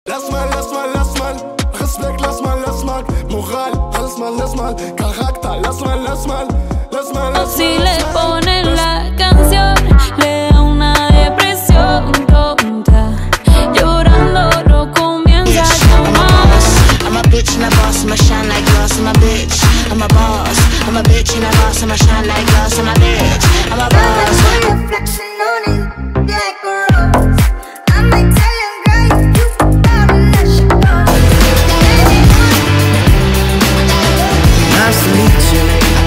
Lass mal, Respekt, lass mal, Moral, lass mal, Charakter, lass mal. Si le ponen la canción, le da una depresión tonta. Llorando no comienza a llamar. I'm a bitch and a boss, I'ma shine like glass, I'm a bitch. I'm a boss, I'm a bitch and a boss, I'ma shine like glass, I'm a bitch. I'm a boss. Reflection on it, like a rose. I might tell him, girl, you gotta let you go. Nice to meet you.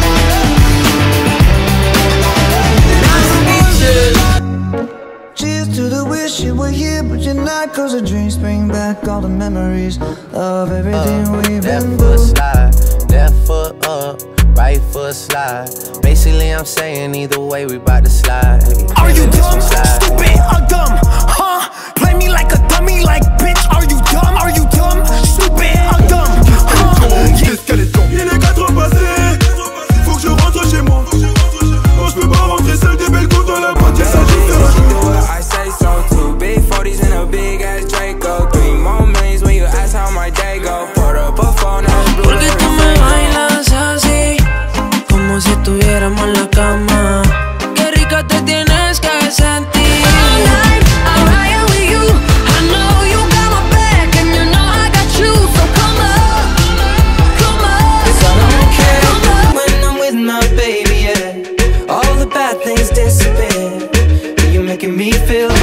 Nice to meet you. Cheers to the wish you were here, but you're not. Cause the dreams bring back all the memories of everything we've been through. Left foot up, right foot slide. Basically I'm saying either way we bout to slide. Are you dumb, stupid, or dumb? Huh? Play me like a dummy, like bitch. Are you dumb? Are you dumb, stupid, or dumb? Qu'est-ce qu'elle est con? Il est 4 heures passées. Faut que je rentre chez moi. Oh, je peux pas rentrer seul, des belles côtes dans la boîte. Il s'agit de I say so too. Big 40s in a big ass Draco. 3 more millions when you ask how my day go. Put up a phone and blue. Porque tú me bailas así, como si estuviéramos en la cama. Qué rica te tienes que sentir. All night, I'll ride with you. I know you got my back and you know I got you. So come on, 'Cause I don't care when I'm with my baby, yeah. All the bad things disappear. You're making me feel